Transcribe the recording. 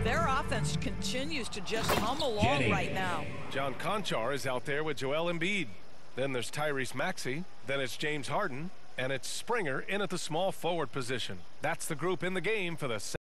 Their offense continues to just hum along right now. John Conchar is out there with Joel Embiid. Then there's Tyrese Maxey. Then it's James Harden. And it's Springer in at the small forward position. That's the group in the game for the